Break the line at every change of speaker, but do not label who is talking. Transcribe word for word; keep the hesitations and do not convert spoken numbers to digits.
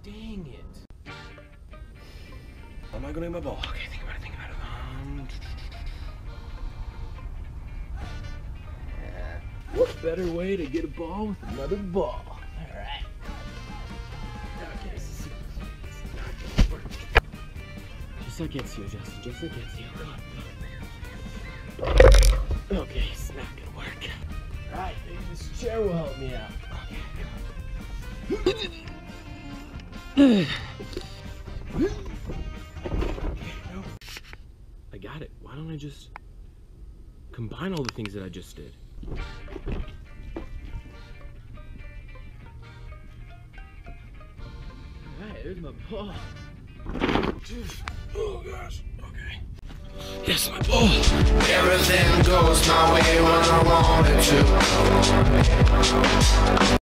Dang it. How am I gonna get my ball? Okay, think about it, think about it. Um, yeah. What better way to get a ball with another ball? Alright. Okay, this is not gonna work. Just like Ezio, Justin, just like Ezio. Come on, come on. Okay, it's not gonna work. Alright, maybe this chair will help me out. Okay, I got it. Why don't I just combine all the things that I just did? Alright, there's my ball. Oh gosh, okay. Yes, my ball.
Everything goes my way when I want it to.